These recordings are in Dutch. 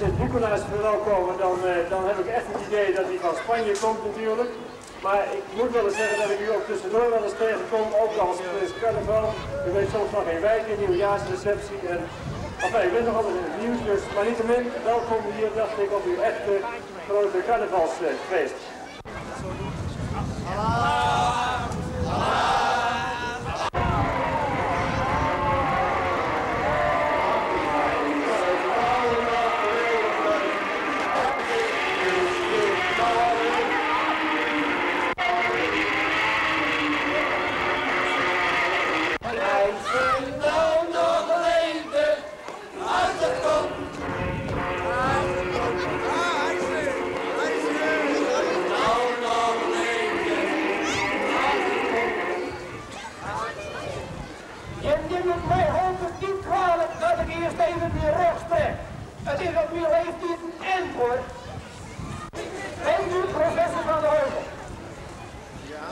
Sint Boekenaars verwelkomen, dan heb ik echt het idee dat hij van Spanje komt natuurlijk. Maar ik moet wel eens zeggen dat ik u ook tussendoor wel eens tegenkom, ook als het is carnaval. U weet soms nog geen wijk in, nieuwjaarsreceptie en... Enfin, ik ben nog altijd in het nieuws, dus maar niettemin, welkom hier, dacht ik, op uw echte grote carnavalsfeest. Het is op uw leeftijd een end hoor. Bent u professor van der Heuvel? Ja.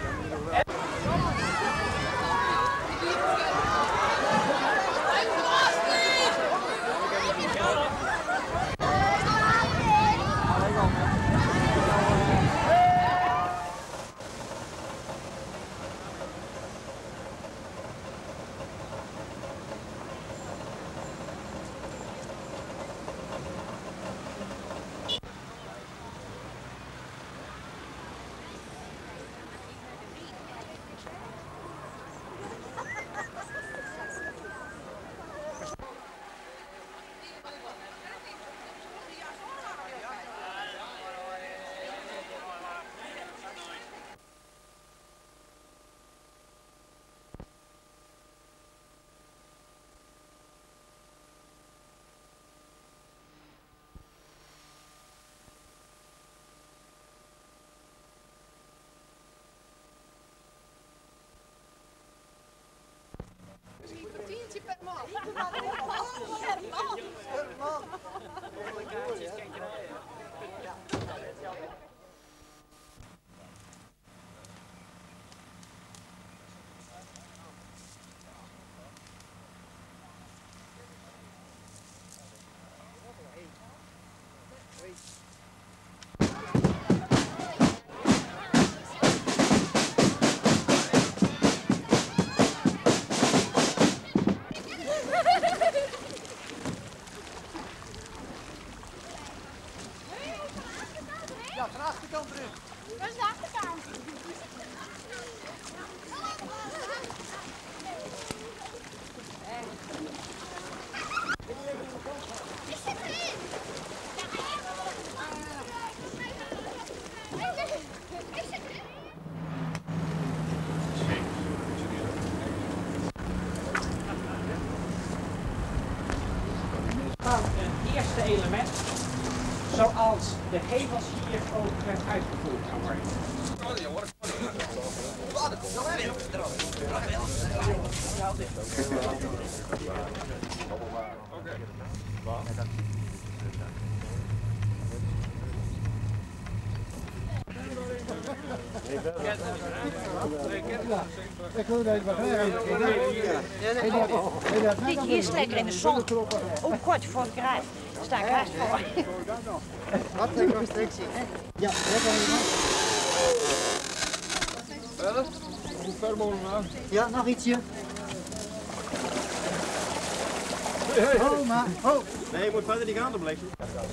Ja, van de achterkant erin. Waar is de achterkant? Ik zit erin. Ik zit erin. Een eerste element, zoals de gevels hier ook uitgevoerd kan worden. Dit hier is lekker in de zon. Ook kort voor het kruis. Sta ik haast voor. Wat een restrictie. Ja, dat kan je nog. Verder? Hoe ver mogelijk nou? Ja, nog ietsje. Oh, maar. Oh. Nee, je moet verder niet gaan, dan blijf je.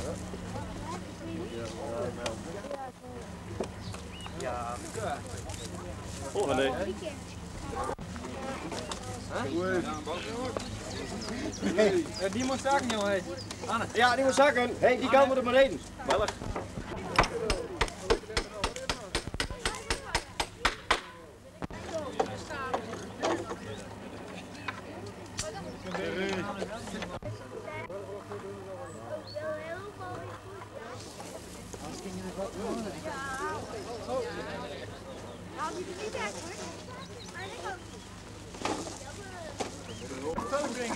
Ja. Volgende. Hey, die moet zakken, jongen. Anne. Ja, die moet zakken. Hé, die kan er maar heen. Wellig. Haal die er niet uit hoor. Maar ik ook niet. Foto drinken.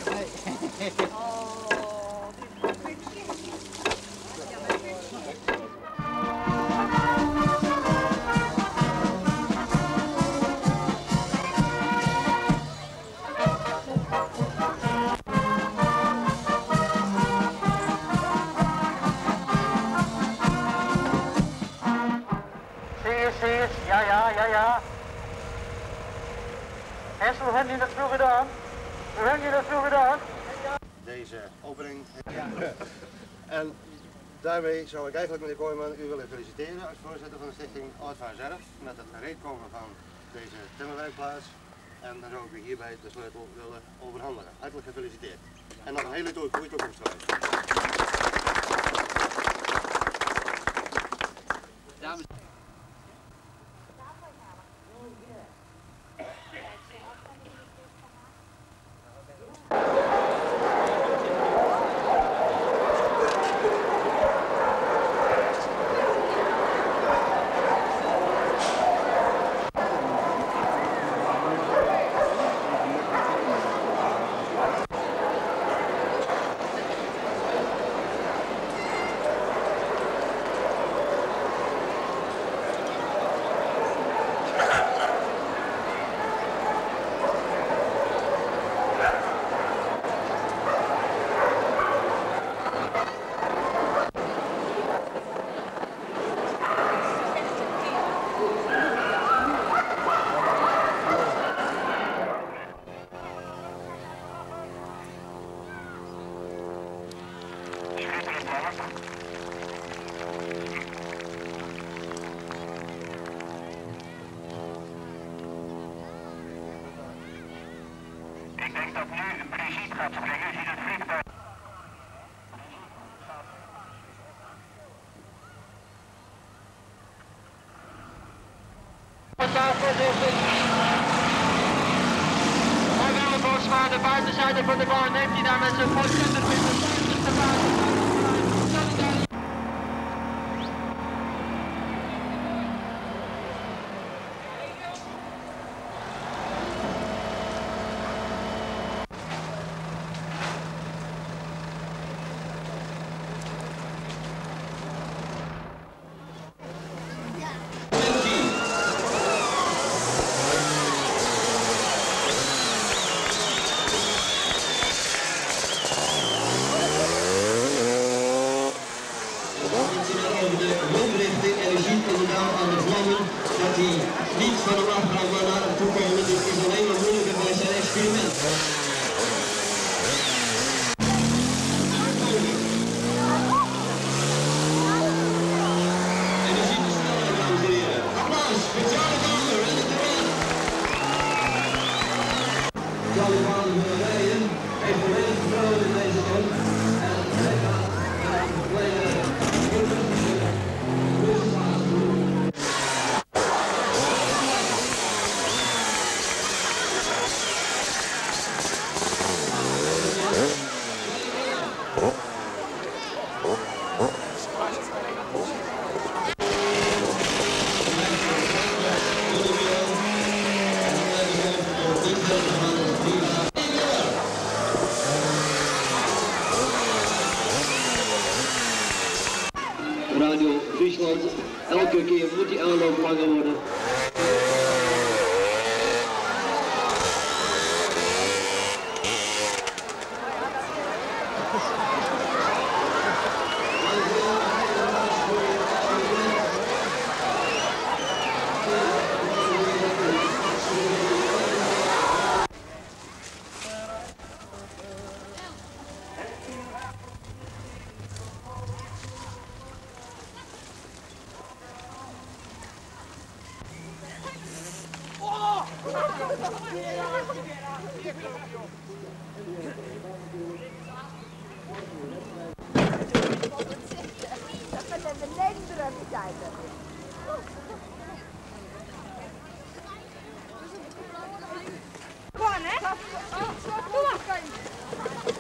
ja. Hessel, hoe hebben jullie dat vroeger gedaan? Hoe hebben jullie dat vroeger gedaan? Deze opening. En daarmee zou ik eigenlijk, meneer Kooijman, u willen feliciteren als voorzitter van de stichting Oud van Zerf met het gereedkomen van deze timmerwerkplaats. En dan zou ik u hierbij de sleutel willen overhandigen. Hartelijk gefeliciteerd. En nog een hele goede toekomst voor u. Ik denk dat nu Brigitte gaat springen, ziet het vliegtuig. Margale Bosma, de buitenzijde van de baan, neemt hij daar met zijn voorzitter met de buitenste baan. Dat hij niet van hem afgaat, maar naar hem toe komen. Dit is alleen maar moeilijker bij zijn experiment. En u ziet de snelheid, dames en heren. Applaus voor Charlie Palmer en de terrein. Charlie Palmer wil rijden, heeft volledig vertrouwen in deze man. En hij gaat naar de kleine rustfase toe. Radio Friesland, elke keer moet die aanloop langer worden. Gewoon, hè? Doe maar.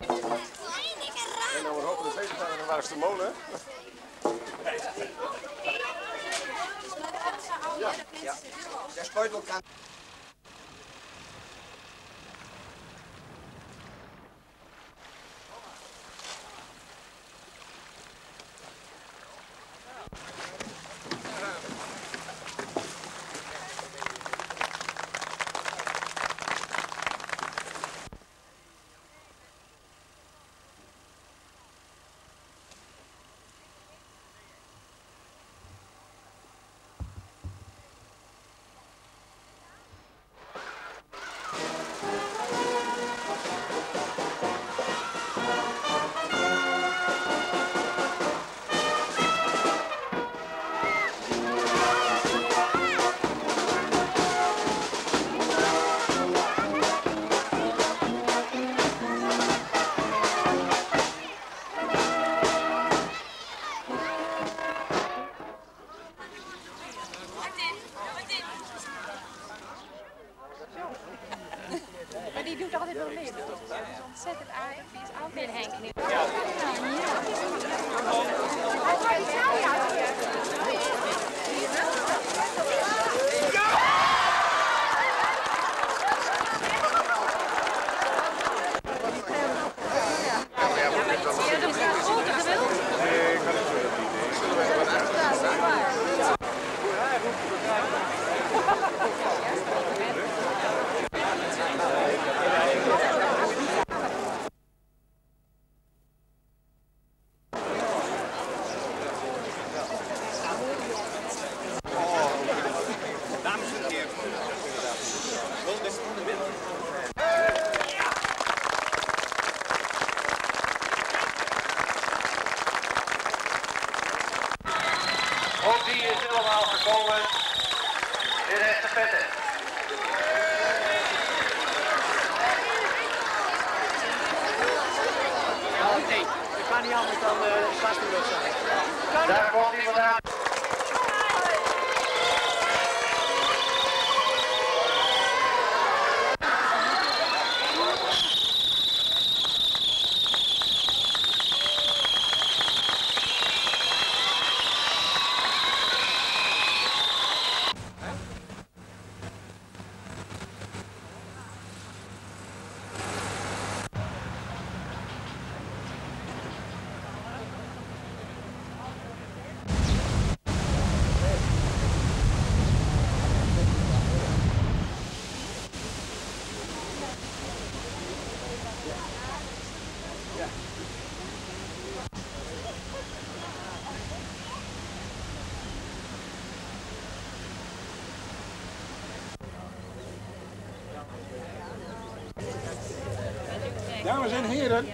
En dan we hopen de feest staan en dan was de molen. Ja. Der Speutel kann. Maar die doet altijd wel mee. Dat is ontzettend aardig. Die is altijd Henk nu. Hij gaat die saai uit hier. Ook die is helemaal gekomen. Dit is de vette. Nee, ik kan niet anders dan stadsbureau zijn. Daar komt iemand aan. Dames en heren,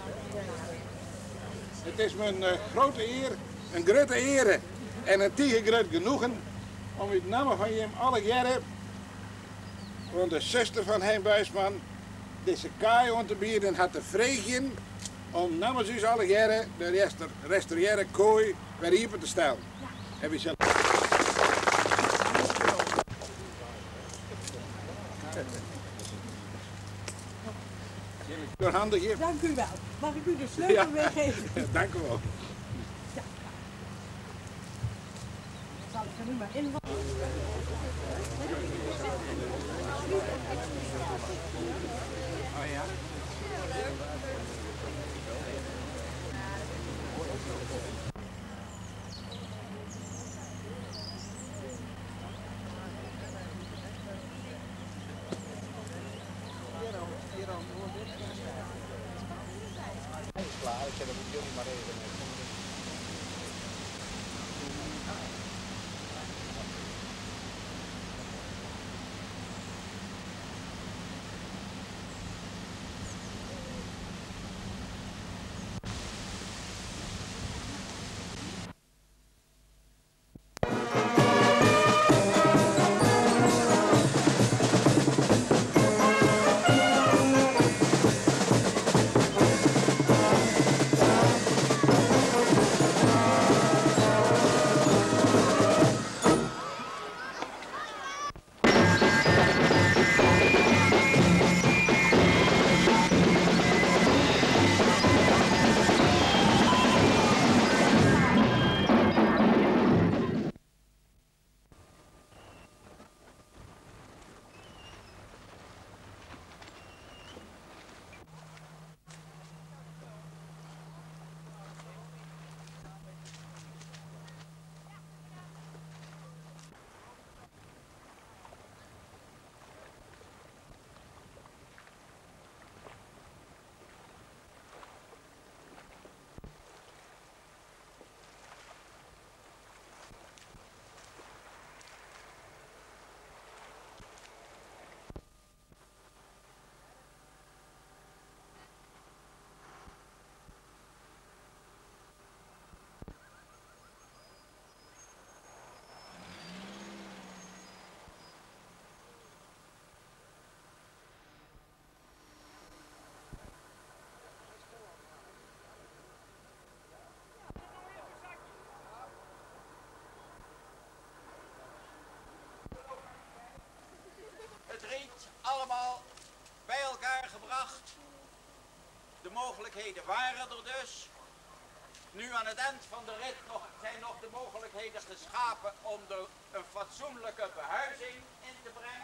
het is mijn grote eer, een grote ere en een tegengroot genoegen om uit naam van je alle jaren van de zuster van Hein Buisman deze kaai aan te bieden had te vregen om namens u alle jaren de restaureren kooi weer hier te stellen. En we zullen... Door handen geven. Dank u wel. Mag ik u de sleutel weggeven? Dank u wel. Ja. Zal ik er nu maar in? Oh ja. Klaar, ik zet hem op jullie maar even. allemaal bij elkaar gebracht. De mogelijkheden waren er dus. Nu aan het eind van de rit zijn nog de mogelijkheden geschapen om er een fatsoenlijke behuizing in te brengen.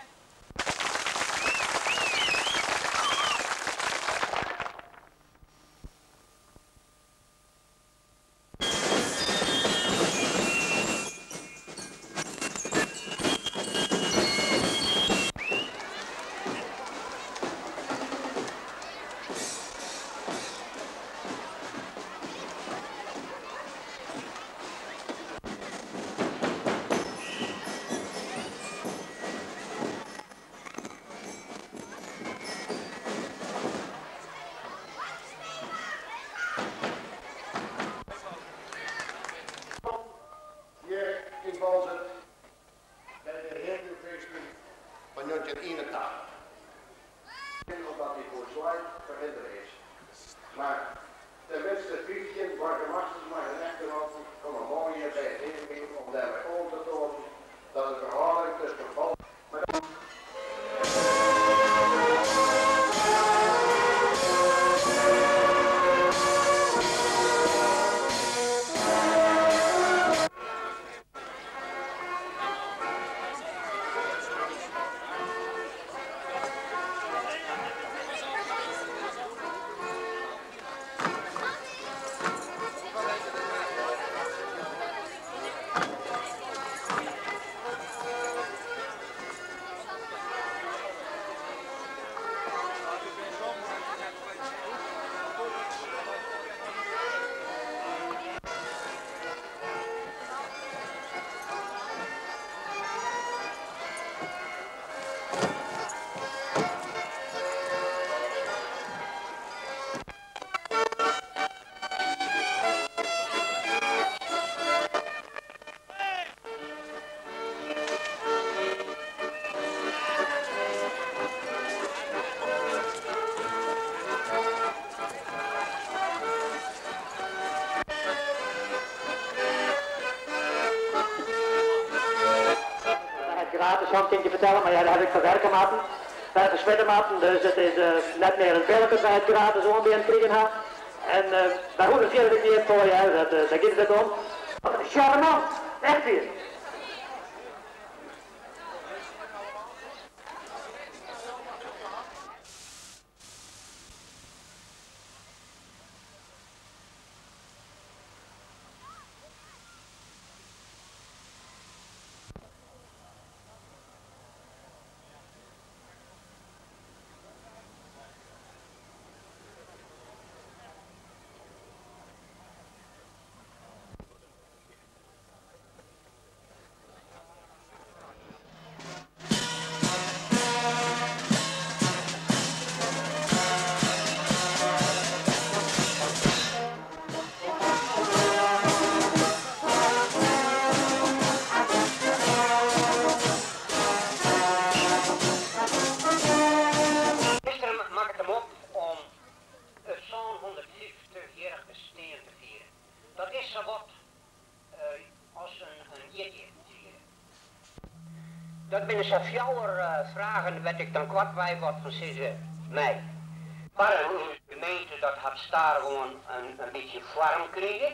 Gratis handje vertellen, maar ja, dat heb ik van werkenmaten. Bij de dus het is net meer een velke bij het gratis onbeheer kriegen had. En bij hoe geef ik niet voor je, daar gaat het om. Charmant, echt hier. Dat binnen zo'n fjouwer vragen werd ik dan kwart bij wat van 6 mei. Maar de gemeente dat had daar gewoon een beetje warm kregen.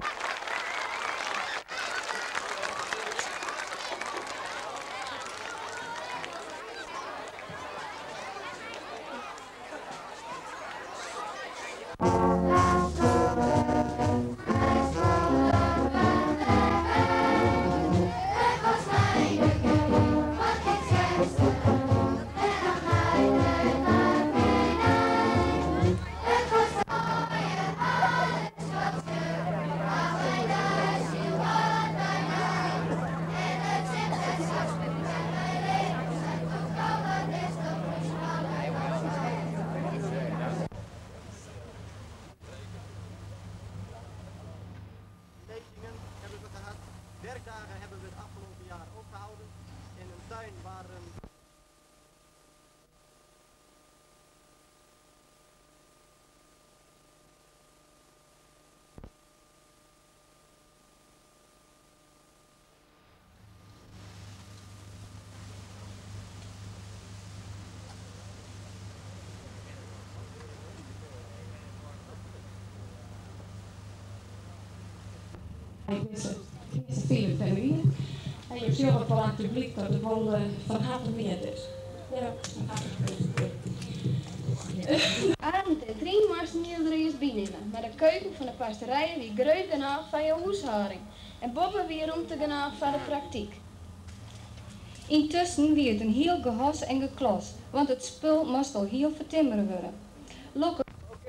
Werkdagen hebben we het afgelopen jaar ook gehouden in een tuin waar Veel familie. En je ziet ook wel aan het publiek dat het wel van harte meer is. Ja, van harte Arend en Trien moesten iedereen bijnemen, maar de keuken van de pasterijen wie groot genoeg van je huishouding en Bobbe weer om te genoeg van de praktijk. Intussen wie het een heel gehos en geklos, want het spul moest al heel vertimmeren worden. Lokke.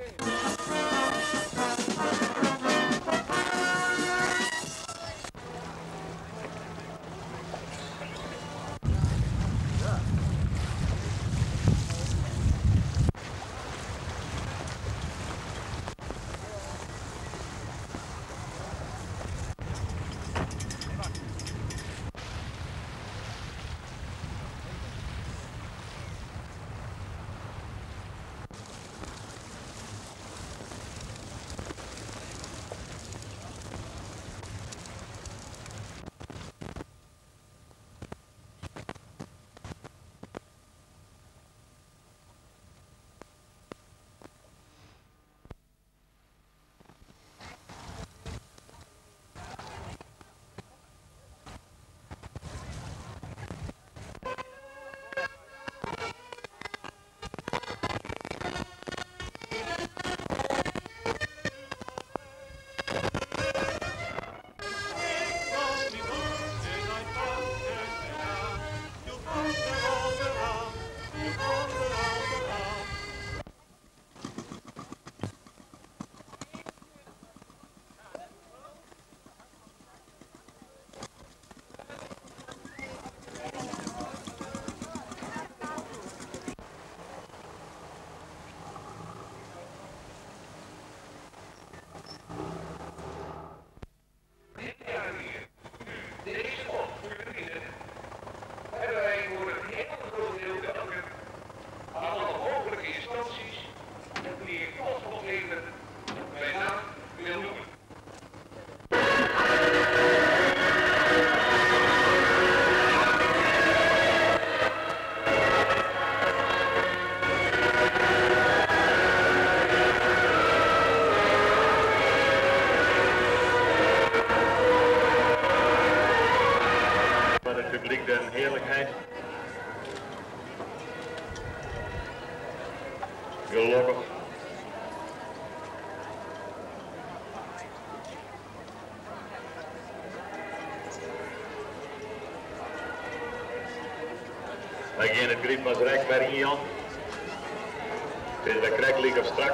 Gelukkig. Wij gaan het grip als recht bij Ian. Het is de krek ligt op strak.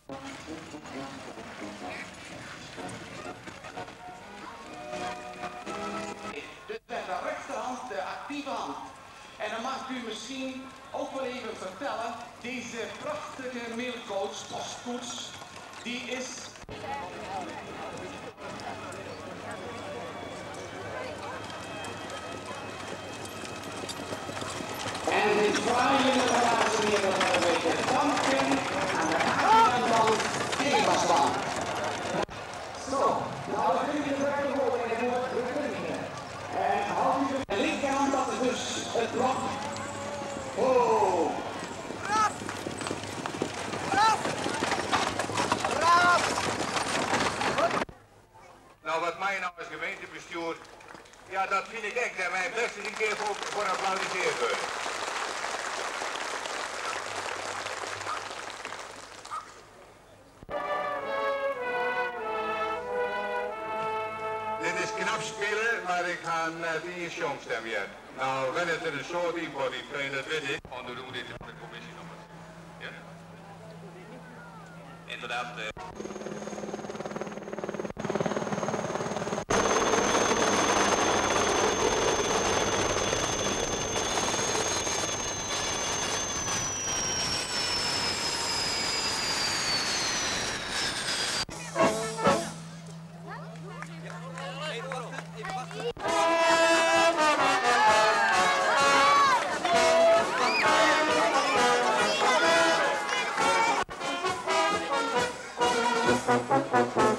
Dus met de rechterhand de actieve hand. En dan mag ik u misschien ook wel even vertellen, deze prachtige mailcoach, postkoets, die is... En dit zwaaien de laatste weer nog een beetje danken aan de aandacht van Thebasban. Zo, nou dan kun je de rechterhand horen en het woord bekundigen. En houd u de linkerhand, dat is dus het blok. Oh! Raf! Raf! Raf! Nou, wat mij nou als gemeentebestuur, ja, dat vind ik echt dat wij best eens een keer voor applaudisseerd worden. Dit is knap spelen, maar ik ga net in jong stemmen. Ja. Nou, wenn het een soort body play, dat weet ik. Want dan doen we dit voor de commissie nog eens. Ja? Inderdaad. Thank you.